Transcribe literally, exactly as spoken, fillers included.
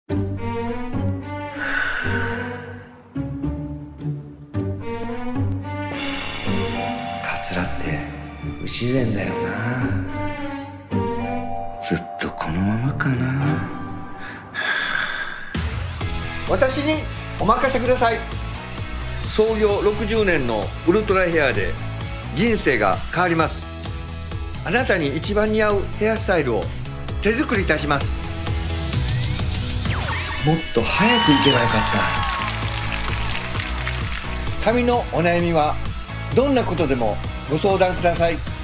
カツラって不自然だよな。ずっとこのままかな。 私にお任せください。創業ろくじゅうねんのウルトラヘアで人生が変わります。あなたに一番似合うヘアスタイルを手作りいたします。 もっと早く行けばよかった。 髪のお悩みはどんなことでもご相談ください。